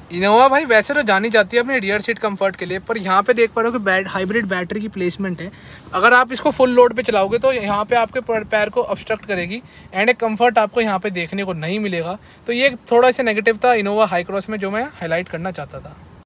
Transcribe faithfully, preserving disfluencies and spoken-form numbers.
Innova भाई वैसे तो जानी जाती है अपने रियर सीट कंफर्ट के लिए, पर यहाँ पे देख पा रहे हो कि बैट हाइब्रिड बैटरी की प्लेसमेंट है। अगर आप इसको फुल लोड पे चलाओगे तो यहाँ पे आपके पैर को ऑब्स्ट्रक्ट करेगी एंड एक कंफर्ट आपको यहाँ पे देखने को नहीं मिलेगा। तो ये थोड़ा सा नेगेटिव था इनोवा हाई क्रॉस में जो मैं हाईलाइट करना चाहता था।